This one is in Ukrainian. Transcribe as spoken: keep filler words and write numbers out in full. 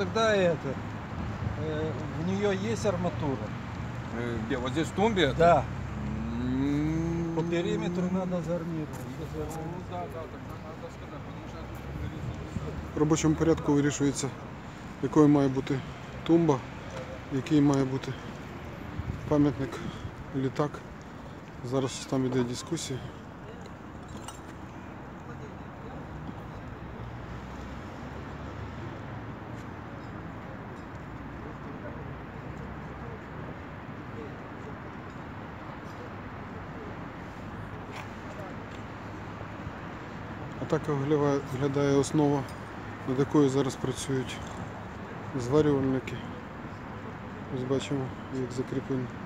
тогда это, э, в нее есть арматура. Э, Где? Вот здесь в тумбе? Да. М, По периметру надо заармировать. Ну да, да, тогда надо сказать, потому що я тут вирізав. В робочому порядку вирішується, якою має бути тумба, який має бути пам'ятник, літак. Зараз там іде дискусія. А так виглядає основа, над якою зараз працюють зварювальники. Ось бачимо, як закріплені